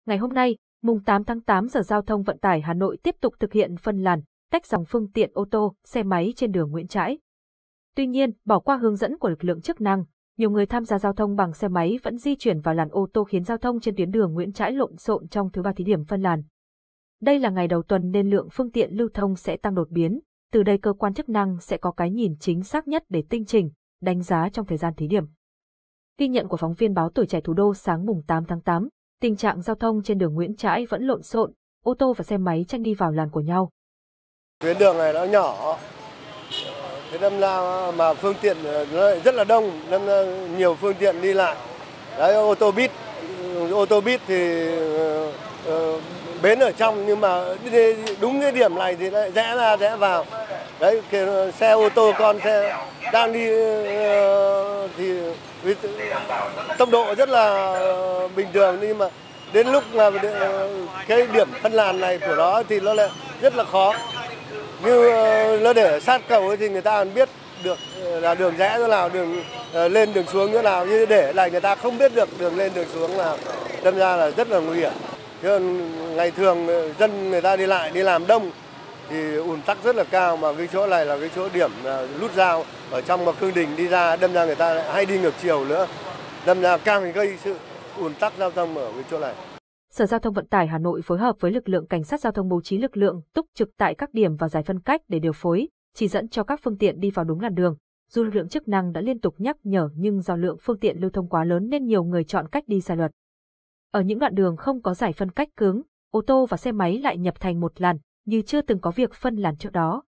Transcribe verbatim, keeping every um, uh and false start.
Ngày hôm nay, mùng tám tháng tám, Sở Giao thông Vận tải Hà Nội tiếp tục thực hiện phân làn, tách dòng phương tiện ô tô, xe máy trên đường Nguyễn Trãi. Tuy nhiên, bỏ qua hướng dẫn của lực lượng chức năng, nhiều người tham gia giao thông bằng xe máy vẫn di chuyển vào làn ô tô khiến giao thông trên tuyến đường Nguyễn Trãi lộn xộn trong thứ ba thí điểm phân làn. Đây là ngày đầu tuần nên lượng phương tiện lưu thông sẽ tăng đột biến, từ đây cơ quan chức năng sẽ có cái nhìn chính xác nhất để tinh chỉnh, đánh giá trong thời gian thí điểm. Ghi nhận của phóng viên báo Tuổi Trẻ Thủ đô sáng mùng tám tháng tám, tình trạng giao thông trên đường Nguyễn Trãi vẫn lộn xộn, ô tô và xe máy tranh đi vào làn của nhau. Tuyến đường này nó nhỏ, thế nên là mà phương tiện nó rất là đông, nên là nhiều phương tiện đi lại. Đấy, ô tô buýt, ô tô buýt thì uh, bến ở trong nhưng mà đúng cái điểm này thì lại rẽ ra rẽ vào. Đấy, cái xe ô tô con xe đang đi uh, thì tốc độ rất là bình thường, nhưng mà đến lúc mà cái điểm phân làn này của nó thì nó lại rất là khó. Như nó để sát cầu ấy thì người ta còn biết được là đường rẽ thế nào, đường lên đường xuống thế nào, như để lại người ta không biết được đường lên đường xuống là đâm ra là rất là nguy hiểm. Chứ ngày thường dân người ta đi lại đi làm đông thì ùn tắc rất là cao, mà cái chỗ này là cái chỗ điểm nút giao ở trong mà Khương Đình đi ra, đâm ra người ta hay đi ngược chiều nữa, đâm ra càng gây sự ùn tắc giao thông ở cái chỗ này. Sở Giao thông Vận tải Hà Nội phối hợp với lực lượng cảnh sát giao thông bố trí lực lượng túc trực tại các điểm và giải phân cách để điều phối, chỉ dẫn cho các phương tiện đi vào đúng làn đường. Dù lực lượng chức năng đã liên tục nhắc nhở nhưng do lượng phương tiện lưu thông quá lớn nên nhiều người chọn cách đi sai luật. Ở những đoạn đường không có giải phân cách cứng, ô tô và xe máy lại nhập thành một làn, như chưa từng có việc phân làn trước đó.